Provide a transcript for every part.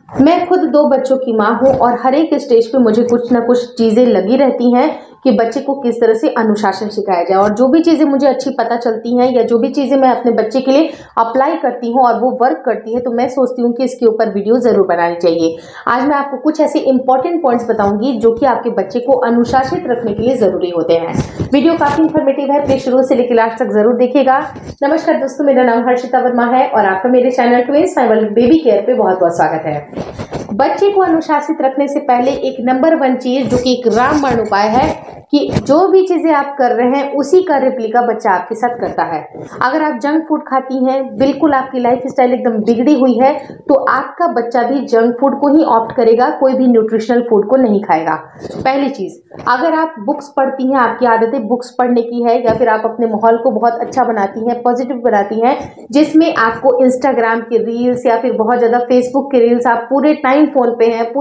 मैं खुद 2 बच्चों की माँ हूँ और हर एक स्टेज पे मुझे कुछ ना कुछ चीज़ें लगी रहती हैं कि बच्चे को किस तरह से अनुशासन सिखाया जाए। और जो भी चीज़ें मुझे अच्छी पता चलती हैं या जो भी चीज़ें मैं अपने बच्चे के लिए अप्लाई करती हूँ और वो वर्क करती है, तो मैं सोचती हूँ कि इसके ऊपर वीडियो ज़रूर बनानी चाहिए। आज मैं आपको कुछ ऐसे इंपॉर्टेंट पॉइंट्स बताऊंगी जो कि आपके बच्चे को अनुशासित रखने के लिए ज़रूरी होते हैं। वीडियो काफ़ी इन्फॉर्मेटिव है, प्लीज शुरू से लेकर लास्ट तक जरूर देखिएगा। नमस्कार दोस्तों, मेरा नाम हर्षिता वर्मा है और आपका मेरे channel twins family baby care पे बहुत बहुत स्वागत है। बच्चे को अनुशासित रखने से पहले एक नंबर 1 चीज जो कि एक रामबाण उपाय है कि जो भी चीजें आप कर रहे हैं उसी का रिप्लिका बच्चा आपके साथ करता है। अगर आप जंक फूड खाती हैं, बिल्कुल आपकी लाइफ स्टाइल एकदम बिगड़ी हुई है, तो आपका बच्चा भी जंक फूड को ही ऑप्ट करेगा, कोई भी न्यूट्रिशनल फूड को नहीं खाएगा। पहली चीज, अगर आप बुक्स पढ़ती हैं, आपकी आदतें बुक्स पढ़ने की है या फिर आप अपने माहौल को बहुत अच्छा बनाती हैं, पॉजिटिव बनाती हैं, जिसमें आपको इंस्टाग्राम के रील्स या फिर बहुत ज्यादा फेसबुक के रील्स, आप पूरे टाइम फोन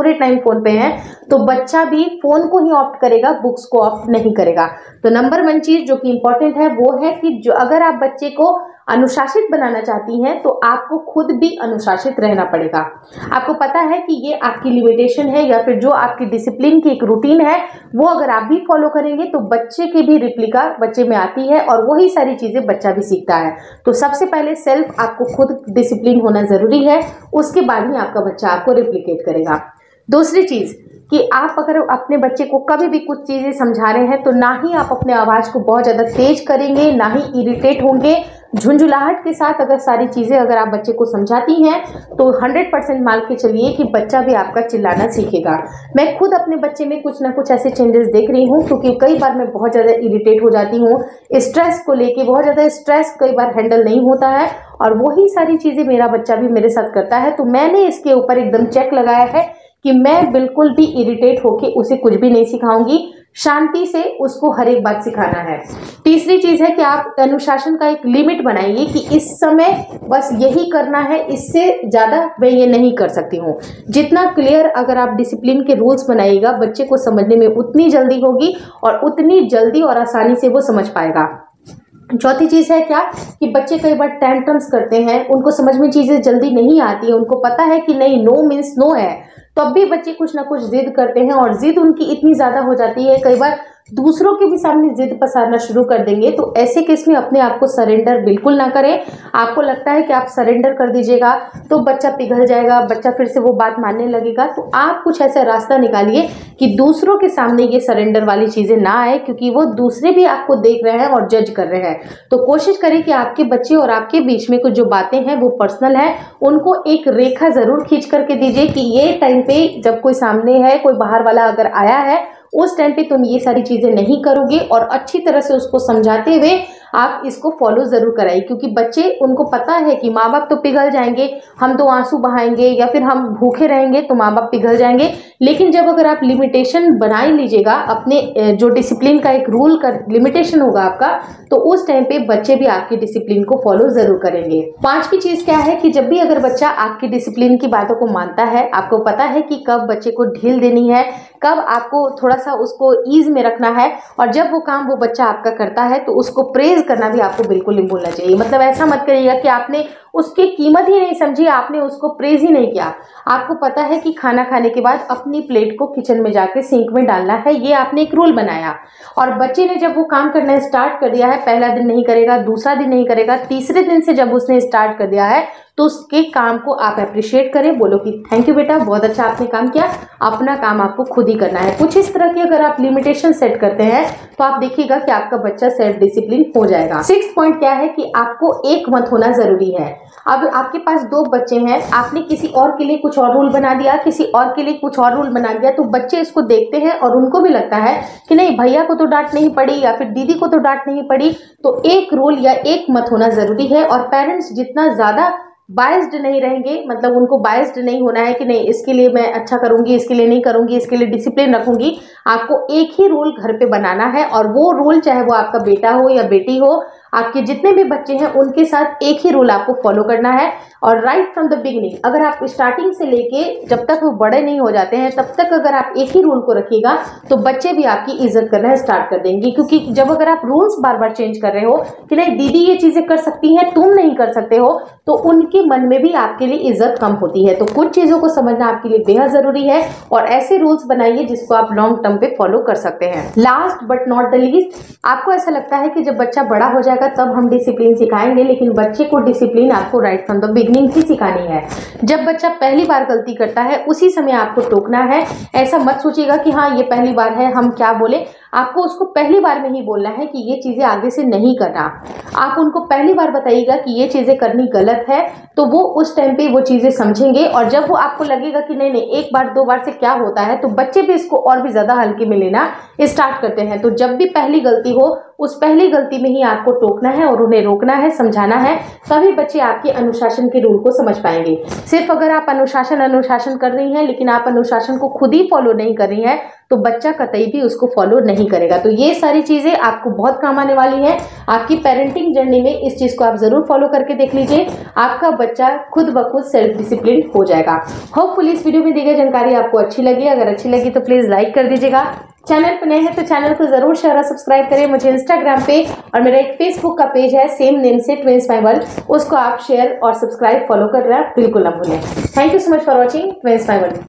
पे हैं, तो बच्चा भी फोन को ही ऑप्ट करेगा, बुक्स को ऑप्ट नहीं करेगा। तो नंबर 1 चीज जो कि इंपॉर्टेंट है वो है कि जो अगर आप बच्चे को अनुशासित बनाना चाहती हैं तो आपको खुद भी अनुशासित रहना पड़ेगा। आपको पता है कि ये आपकी लिमिटेशन है या फिर जो आपकी डिसिप्लिन की एक रूटीन है, वो अगर आप भी फॉलो करेंगे तो बच्चे की भी रिप्लिका बच्चे में आती है और वही सारी चीजें बच्चा भी सीखता है। तो सबसे पहले सेल्फ आपको खुद डिसिप्लिन होना जरूरी है, उसके बाद ही आपका बच्चा आपको रिप्लिकेट करेगा। दूसरी चीज कि आप अगर अपने बच्चे को कभी भी कुछ चीजें समझा रहे हैं तो ना ही आप अपने आवाज को बहुत ज्यादा तेज करेंगे, ना ही इरिटेट होंगे। झुंझुलाहट के साथ अगर सारी चीजें अगर आप बच्चे को समझाती हैं तो 100% मान के चलिए कि बच्चा भी आपका चिल्लाना सीखेगा। मैं खुद अपने बच्चे में कुछ ना कुछ ऐसे चेंजेस देख रही हूँ, क्योंकि कई बार मैं बहुत ज्यादा इरिटेट हो जाती हूँ, स्ट्रेस को लेके बहुत ज्यादा स्ट्रेस कई बार हैंडल नहीं होता है और वही सारी चीजें मेरा बच्चा भी मेरे साथ करता है। तो मैंने इसके ऊपर एकदम चेक लगाया है कि मैं बिल्कुल भी इरिटेट होके उसे कुछ भी नहीं सिखाऊंगी, शांति से उसको हर एक बात सिखाना है। तीसरी चीज है कि आप अनुशासन का एक लिमिट बनाइए कि इस समय बस यही करना है, इससे ज्यादा मैं ये नहीं कर सकती हूँ। जितना क्लियर अगर आप डिसिप्लिन के रूल्स बनाइएगा, बच्चे को समझने में उतनी जल्दी होगी और उतनी जल्दी और आसानी से वो समझ पाएगा। चौथी चीज है क्या कि बच्चे कई बार टेंट्रम्स करते हैं, उनको समझ में चीजें जल्दी नहीं आती है, उनको पता है कि नहीं, नो मीन्स नो है, तो अब भी बच्चे कुछ ना कुछ जिद करते हैं और जिद उनकी इतनी ज्यादा हो जाती है, कई बार दूसरों के भी सामने जिद पसारना शुरू कर देंगे। तो ऐसे केस में अपने आप को सरेंडर बिल्कुल ना करें। आपको लगता है कि आप सरेंडर कर दीजिएगा तो बच्चा पिघल जाएगा, बच्चा फिर से वो बात मानने लगेगा। तो आप कुछ ऐसा रास्ता निकालिए कि दूसरों के सामने ये सरेंडर वाली चीजें ना आए, क्योंकि वो दूसरे भी आपको देख रहे हैं और जज कर रहे हैं। तो कोशिश करें कि आपके बच्चे और आपके बीच में कुछ जो बातें हैं वो पर्सनल है, उनको एक रेखा जरूर खींच करके दीजिए कि ये टाइम पे जब कोई सामने है, कोई बाहर वाला अगर आया है, उस टाइम पे तुम ये सारी चीजें नहीं करोगे, और अच्छी तरह से उसको समझाते हुए आप इसको फॉलो जरूर कराइए। क्योंकि बच्चे, उनको पता है कि माँ बाप तो पिघल जाएंगे, हम तो आंसू बहाएंगे या फिर हम भूखे रहेंगे तो माँ बाप पिघल जाएंगे, लेकिन जब अगर आप लिमिटेशन बना ही लीजिएगा, अपने जो डिसिप्लिन का एक रूल का लिमिटेशन होगा आपका, तो उस टाइम पे बच्चे भी आपकी डिसिप्लिन को फॉलो जरूर करेंगे। 5वीं चीज क्या है कि जब भी अगर बच्चा आपकी डिसिप्लिन की बातों को मानता है, आपको पता है कि कब बच्चे को ढील देनी है, कब आपको थोड़ा सा उसको ईज में रखना है, और जब वो काम वो बच्चा आपका करता है तो उसको प्रेज करना भी आपको बिल्कुल नहीं भूलना चाहिए। मतलब ऐसा मत करिएगा कि आपने उसकी कीमत ही नहीं समझी, आपने उसको प्रेज ही नहीं किया। आपको पता है कि खाना खाने के बाद अपनी प्लेट को किचन में जाके सिंक में डालना है, ये आपने एक रूल बनाया, और बच्चे ने जब वो काम करना स्टार्ट कर दिया है, पहला दिन नहीं करेगा, दूसरा दिन नहीं करेगा, तीसरे दिन से जब उसने स्टार्ट कर दिया है, तो उसके काम को आप अप्रिशिएट करें, बोलो कि थैंक यू बेटा, बहुत अच्छा आपने काम किया, अपना काम आपको खुद ही करना है। कुछ इस तरह की अगर आप लिमिटेशन सेट करते हैं तो आप देखिएगा कि आपका बच्चा सेल्फ डिसिप्लिन हो जाएगा। 6th पॉइंट क्या है कि आपको एक मत होना जरूरी है। अब आपके पास 2 बच्चे हैं, आपने किसी और के लिए कुछ और रूल बना दिया, किसी और के लिए कुछ और रूल बना दिया, तो बच्चे इसको देखते हैं और उनको भी लगता है कि नहीं, भैया को तो डांट नहीं पड़ी या फिर दीदी को तो डांट नहीं पड़ी। तो एक रूल या एक मत होना जरूरी है, और पेरेंट्स जितना ज्यादा बायस्ड नहीं रहेंगे, मतलब उनको बायस्ड नहीं होना है कि नहीं इसके लिए मैं अच्छा करूंगी, इसके लिए नहीं करूंगी, इसके लिए डिसिप्लिन रखूंगी। आपको एक ही रूल घर पे बनाना है, और वो रूल चाहे वो आपका बेटा हो या बेटी हो, आपके जितने भी बच्चे हैं उनके साथ एक ही रूल आपको फॉलो करना है। और राइट फ्रॉम द बिगिनिंग, अगर आप स्टार्टिंग से लेके जब तक वो बड़े नहीं हो जाते हैं तब तक अगर आप एक ही रूल को रखिएगा तो बच्चे भी आपकी इज्जत करना स्टार्ट कर देंगे। क्योंकि जब अगर आप रूल्स बार बार चेंज कर रहे हो कि नहीं दीदी ये चीजें कर सकती हैं तुम नहीं कर सकते हो, तो उनके मन में भी आपके लिए इज्जत कम होती है। तो कुछ चीजों को समझना आपके लिए बेहद जरूरी है और ऐसे रूल्स बनाइए जिसको आप लॉन्ग टर्म पे फॉलो कर सकते हैं। Last but not the least, आपको ऐसा लगता है कि जब बच्चा बड़ा हो जाएगा तब हम डिसिप्लिन सिखाएंगे, लेकिन बच्चे को डिसिप्लिन आपको राइट फ्रॉम द बिगनिंग ही सिखानी है। जब बच्चा पहली बार गलती करता है उसी समय आपको टोकना है। ऐसा मत सोचिएगा कि हाँ ये पहली बार है हम क्या बोले, आपको उसको पहली बार में ही बोलना है कि ये चीजें आगे से नहीं करना। आप उनको पहली बार बताइएगा कि ये चीजें करनी गलत है तो वो उस टाइम पे वो चीजें समझेंगे। और जब वो आपको लगेगा कि नहीं नहीं एक बार दो बार से क्या होता है, तो बच्चे भी इसको और भी ज्यादा हल्के में लेना स्टार्ट करते हैं। तो जब भी पहली गलती हो उस पहली गलती में ही आपको टोकना है और उन्हें रोकना है, समझाना है, तभी बच्चे आपके अनुशासन के रूल को समझ पाएंगे। सिर्फ अगर आप अनुशासन कर रही हैं लेकिन आप अनुशासन को खुद ही फॉलो नहीं कर रही हैं तो बच्चा कतई भी उसको फॉलो नहीं करेगा। तो ये सारी चीजें आपको बहुत काम आने वाली हैं आपकी पेरेंटिंग जर्नी में। इस चीज को आप जरूर फॉलो करके देख लीजिए, आपका बच्चा खुद ब खुद सेल्फ डिसिप्लिन हो जाएगा। होपफुली इस वीडियो में दी गई जानकारी आपको अच्छी लगी। अगर अच्छी लगी तो प्लीज लाइक कर दीजिएगा। चैनल पर नए हैं तो चैनल को जरूर शेयर और सब्सक्राइब करें। मुझे इंस्टाग्राम पे और मेरा एक फेसबुक का पेज है सेम नेम से ट्विंस माय वर्ल्ड, उसको आप शेयर और सब्सक्राइब फॉलो कर रहे हैं बिल्कुल ना भूलें। Thank you so much for watching twins my world.